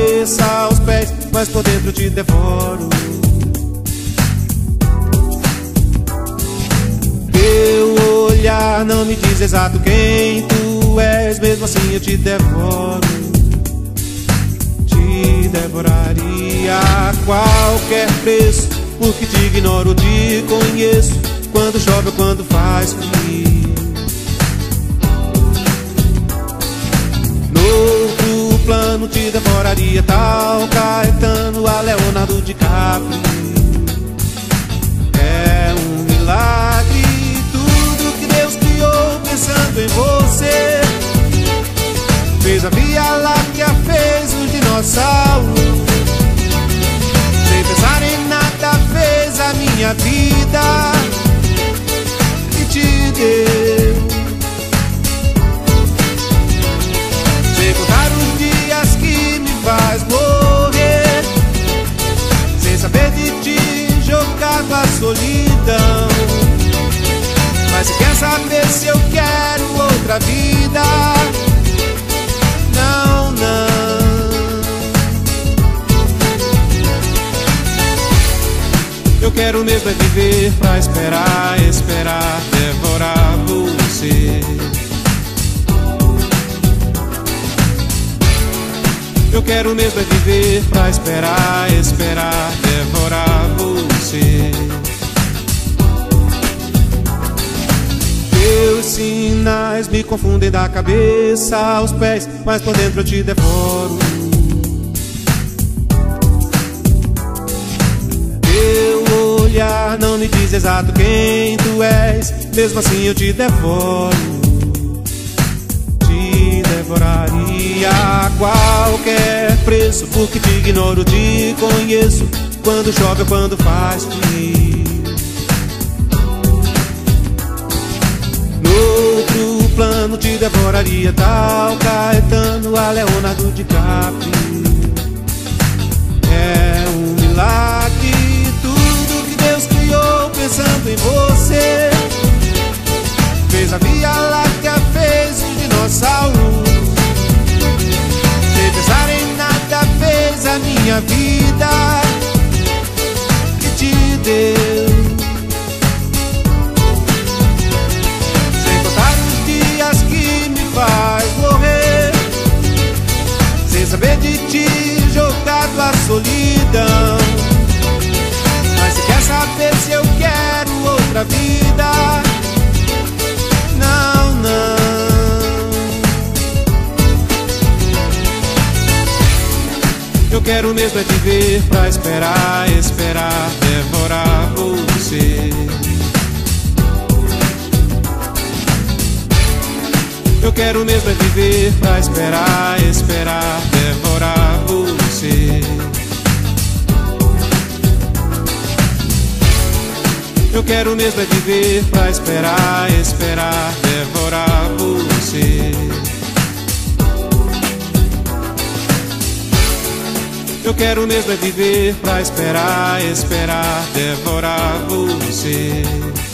cabeça aos pés, mas por dentro te devoro. Teu olhar não me diz exato quem tu és, mesmo assim eu te devoro. Te devoraria a qualquer preço, porque te ignoro, te conheço, quando chove ou quando faz frio. Noutro plano te devoraria, tal Caetano a Leonardo DiCaprio. É um milagre tudo que Deus criou pensando em você. Fez a Via Láctea, fez os dinossauros, sem pensar em nada fez a minha vida e te deu. Sem contar os dias que me faz morrer, sem saber de ti jogado à solidão. Mas se quer saber se eu quero outra vida, não, não. Eu quero mesmo é viver pra esperar, esperar, devorar você. Eu quero mesmo é viver pra esperar, esperar, devorar você. Teus sinais me confundem da cabeça aos pés, mas por dentro eu te devoro. Teu olhar não me diz exato quem tu és, mesmo assim eu te devoro. Te devoraria a qualquer preço, porque te ignoro, te conheço, quando chove ou quando faz frio. Noutro plano te devoraria, tal Caetano a Leonardo DiCaprio. É um milagre tudo que Deus criou pensando em você. Fez a Via Láctea, fez os dinossauros, sem pensar em nada fez a minha vida e te deu. Faz morrer, sem saber de ti jogado à solidão. Mas se quer saber se eu quero outra vida, não, não. Eu quero mesmo é viver pra esperar, esperar, devorar você. Eu quero mesmo é viver pra esperar, esperar, devorar você. Eu quero mesmo é viver pra esperar, esperar, devorar você. Eu quero mesmo é viver pra esperar, esperar, devorar você.